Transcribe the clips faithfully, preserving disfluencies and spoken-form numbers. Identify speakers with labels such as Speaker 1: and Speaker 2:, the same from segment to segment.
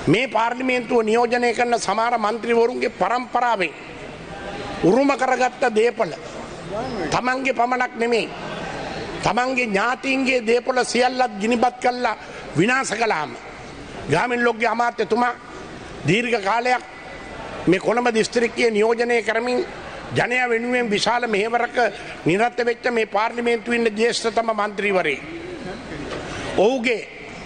Speaker 1: මේ පාර්ලිමේන්තුව නියෝජනය කරන සමහර මන්ත්‍රීවරුන්ගේ පරම්පරාවෙන් උරුම කරගත්ත දේපල තමන්ගේ පමණක් නෙමෙයි තමන්ගේ ඥාතීන්ගේ දේපල සියල්ලත් ගිනිබත් කළා විනාශ කළාම ගාමිණී ලොක්ගේ අමාත්‍යතුමා දීර්ඝ කාලයක් මේ කොළඹ දිස්ත්‍රික්කයේ නියෝජනය කරමින් ජනයා වෙනුවෙන් විශාල මෙහෙවරක නිරත වෙච්ච මේ පාර්ලිමේන්තුවේ ඉන්න ජ්‍යෙෂ්ඨතම මන්ත්‍රීවරයෙක්. ඔහුගේ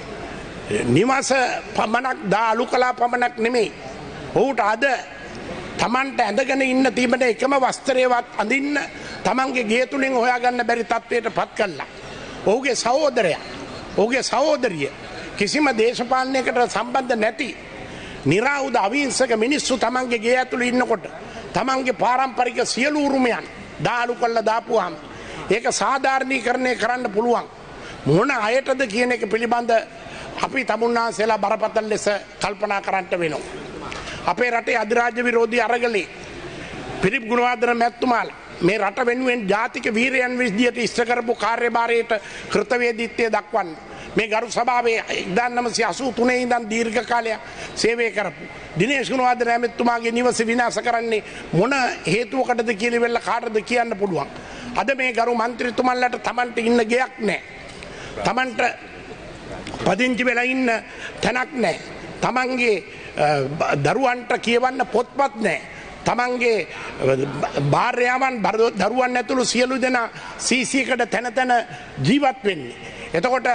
Speaker 1: නිවාස පමණක් දාලු කලා පමණක් නෙමෙයි. ඔහුට අද තමන්ට ඇඳගෙන ඉන්න තිබෙන එකම වස්ත්‍රයවත් අඳින්න තමන්ගේ ගේ තුලින් හොයාගන්න බැරි තත්ත්වයට පත් කළා. ඔහුගේ සහෝදරයා, ඔහුගේ සහෝදරිය කිසිම දේශපාලනයකට සම්බන්ධ නැති නිරාවුද අවිහිංසක මිනිස්සු තමන්ගේ ගේ ඇතුළේ ඉන්නකොට තමන්ගේ පාරම්පරික සියලු උරුමයන් දාලු කළා දාපුවාම ඒක සාධාරණීකරණය කරන්න පුළුවන් මොන අයටද කියන එක පිළිබඳ අපි තමුන්නාන්සේලා බරපතල ලෙස කල්පනා කරන්න වෙනවා. අපේ රටේ අධිරාජ්‍ය විරෝධී අරගලේ පිරිප් ගුණවර්ධන මැතිතුමාලා මේ රට වෙනුවෙන් ජාතික වීරයන් විදියට ඉෂ්ට කරපු කාර්යභාරයට කෘතවේදීත්වය දක්වන්න මේ ගරු සභාවේ එක්දාස් නවසිය අසූ තුනේ ඉඳන් දීර්ඝ කාලයක් සේවය කරපු දිනේෂ් ගුණවර්ධන මැතිතුමාගේ නිවස විනාශ කරන්නේ මොන හේතුවකටද කියලා වෙල කාටද කියන්න පුළුවන්. අද මේ ගරු മന്ത്രിතුමන්ලට Tamanට ඉන්න ගයක් නැහැ. Tamanට පදිංචි වෙලා ඉන්න තැනක් නැහැ. Tamanගේ දරුවන්ට කියවන්න පොත්පත් නැහැ. තමන්ගේ භාර්යාවන් දරුවන් ඇතුළු සියලු දෙනා සීසී එකට තැන තැන ජීවත් වෙන්නේ. එතකොට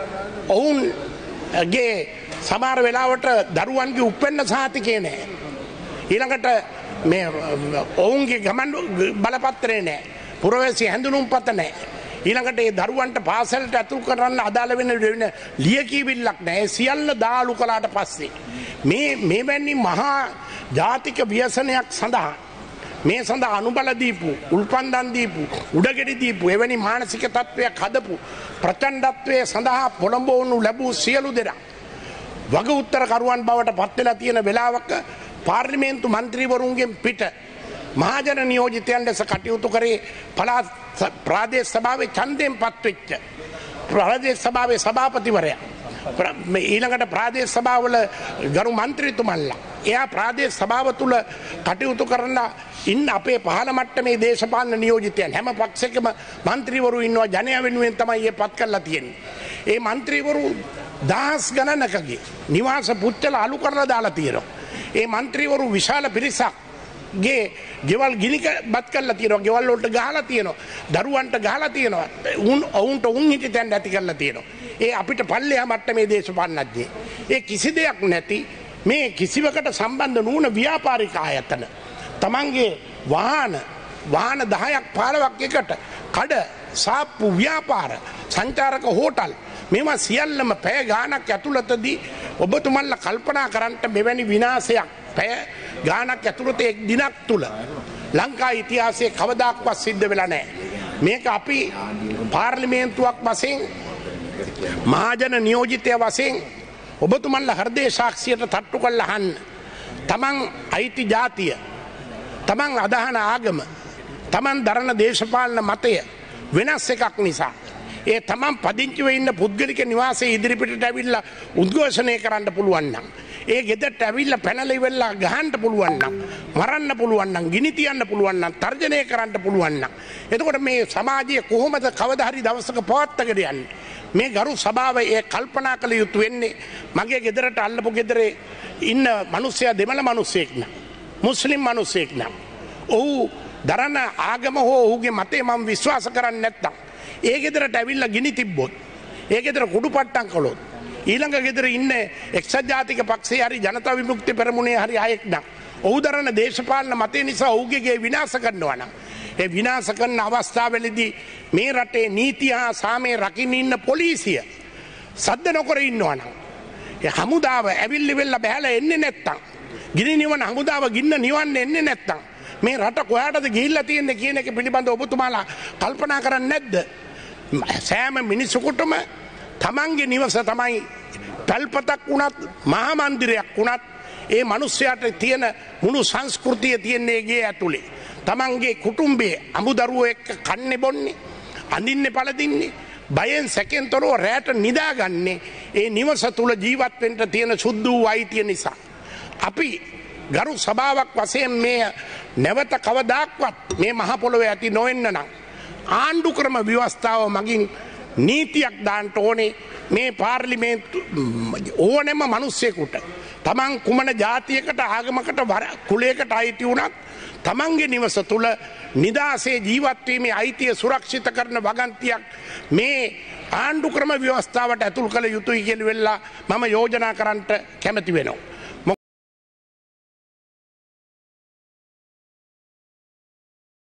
Speaker 1: ඔවුන්ගේ සමහර වෙලාවට දරුවන්ගේ උප්පැන්න සහතිකේ නැහැ. ඊළඟට මේ ඔවුන්ගේ ගමන් බලපත්‍රේ නැහැ. පුරවැසි හැඳුනුම්පත නැහැ. ඊළඟට ඒ දරුවන්ට පාසලට ඇතුල් කරන්න අදාළ වෙන වෙන ලියකියවිල්ලක් නැහැ. සියල්ල දාලු කළාට පස්සේ මේ මෙවැනි මහා ජාතික ව්‍යසනයක් සඳහා මේ සඳහා අනුබල දීපු උල්පන්දම් දීපු උඩගෙඩි දීපු එවැනි මානසික තත්වයක් හදපු ප්‍රචණ්ඩත්වයේ සඳහා පොළඹවනු ලැබූ සියලු දෙනා වග උත්තරකරුවන් බවට පත් වෙලා තියෙන වෙලාවක පාර්ලිමේන්තු මන්ත්‍රීවරුන්ගෙන් පිට මහජන නියෝජිතයන් ලෙස කටයුතු කරේ පළාත් ප්‍රාදේශ සභාවේ ඡන්දයෙන් පත්වෙච්ච ප්‍රාදේශ සභාවේ සභාපතිවරයා ඊළඟට ප්‍රාදේශ සභාවල ගරු මන්ත්‍රීතුමන්ලා එයා ප්‍රාදේශ සභාව තුල කටයුතු කරන ඉන්න අපේ පහළ මට්ටමේ දේශපාලන නියෝජිතයන් හැම පක්ෂයකම മന്ത്രിවරු ඉන්නවා ජනයා වෙනුවෙන් තමයි මේ පත් කරලා තියෙන්නේ. ඒ മന്ത്രിවරු දහස් ගණනකගේ නිවාස පුච්චලා අලු කරලා දාලා තියෙනවා. ඒ മന്ത്രിවරු විශාල පිරිසක් ගේ ගෙවල් ගිනිබත් කරලා තියෙනවා. ගෙවල් වලට ගහලා තියෙනවා. දරුවන්ට ගහලා තියෙනවා. උන් ඔවුන්ට උන් හිටිතෙන් ඇති කරලා තියෙනවා. ඒ අපිට පල්ලෙහා මට්ටමේ දේශපාලනඥයෙක්. ඒ කිසි දෙයක් නැති මේ කිසිවකට සම්බන්ධ නොවන ව්‍යාපාරික ආයතන තමන්ගේ වාහන වාහන දහයක් පහළොවක් එකට කඩ සාප්පු ව්‍යාපාර සංචාරක හෝටල් මේවා සියල්ලම පැය ගාණක් ඇතුළතදී ඔබතුමන්ලා කල්පනා කරන්න මෙවැනි විනාශයක් පැය ගාණක් ඇතුළත එක් දිනක් තුල ලංකා ඉතිහාසයේ කවදාක්වත් සිද්ධ වෙලා නැහැ. මේක අපි පාර්ලිමේන්තුවක් වශයෙන් මහජන නියෝජිතය වශයෙන් ඔබතුමන්ලා හෘදේ සාක්ෂියට තට්ටු කරලා අහන්න. තමන් අයිති ජාතිය, තමන් අදහන ආගම, තමන් දරන දේශපාලන මතය වෙනස් එකක් නිසා ඒ තමන් පදිංචිව ඉන්න පුද්ගලික නිවාසයේ ඉදිරිපිටට ඇවිල්ලා උද්ඝෝෂණය කරන්න පුළුවන් නම්, ඒ ගෙදරට ඇවිල්ලා පැනලා ඉවරලා ගහන්න පුළුවන් නම්, මරන්න පුළුවන් නම්, ගිනි තියන්න පුළුවන් නම්, තර්ජනය කරන්න පුළුවන් නම්, එතකොට මේ සමාජය කොහොමද කවදා හරි දවසක පවත්වාගෙන යන්නේ? මේ ගරු සභාව ඒ කල්පනා කළ යුතු වෙන්නේ මගේ ගෙදරට අල්ලපු ගෙදරේ ඉන්න මිනිස්සයා දෙමළ මිනිස්සෙක් නා මුස්ලිම් මිනිස්සෙක් නා ඔහු දරන ආගම හෝ ඔහුගේ මතය මම විශ්වාස කරන්නේ නැත්තම් ඒ ගෙදරට ඇවිල්ලා ගිනි තිබ්බොත් ඒ ගෙදර කුඩුපට්ටම් කළොත් ඊළඟ ගෙදර ඉන්න එක්සත් ජාතික පක්ෂයේ හරි ජනතා විමුක්ති පෙරමුණේ හරි අයෙක් නම් ඔහු දරන දේශපාලන මතය නිසා ඔහුගේ ගේ විනාශ කරනවා නම් ඒ විනාශ කරන අවස්ථාවේදී මේ රටේ නීතිය හා සාමය රකින්න ඉන්න පොලිසිය සද්ද නොකර ඉන්නවා නම් ඒ හමුදාව ඇවිල්ලි වෙල්ල බහැලා එන්නේ නැත්තම් ගිනි නිවන හමුදාව ගින්න නිවන්න එන්නේ නැත්තම් මේ රට කොහාටද ගිහිල්ලා තියෙන්නේ කියන එක පිළිබඳව ඔබතුමාලා කල්පනා කරන්නේ නැද්ද? සෑම මිනිසෙකුටම තමන්ගේ නිවස තමයි පැල්පතක් වුණත් මහා මන්දිරයක් වුණත් ඒ මිනිස්යාට තියෙන මුළු සංස්කෘතිය තියන්නේ ගේ ඇතුලේ. තමන්ගේ කුටුම්බයේ අමුදරුවෝ එක්ක කන්නේ බොන්නේ අඳින්නේ පළදින්නේ බයෙන් සැකෙන් තොරව රැට නිදාගන්නේ ඒ නිවස තුළ ජීවත් වෙන්න තියෙන සුද්ධ වූ අයිතිය නිසා. අපි ගරු සභාවක් වශයෙන් මේ නැවත කවදාක්වත් මේ මහ පොළොවේ ඇති නොවෙන්න නම් ආණ්ඩු ක්‍රම ව්‍යවස්ථාව මගින් නීතියක් දාන්න ඕනේ. මේ පාර්ලිමේන්තු ඕනෙම මිනිස්සෙකුට තමන් කුමන ජාතියකට ආගමකට කුලයකට අයිති වුණත් තමන්ගේ නිවස තුළ නිදාසේ ජීවත් වීමේ අයිතිය සුරක්ෂිත කරන වගන්තියක් මේ ආණ්ඩු ක්‍රම ව්‍යවස්ථාවට ඇතුල් කළ යුතුයි කියලා වෙලා මම යෝජනා කරන්නට කැමති වෙනවා.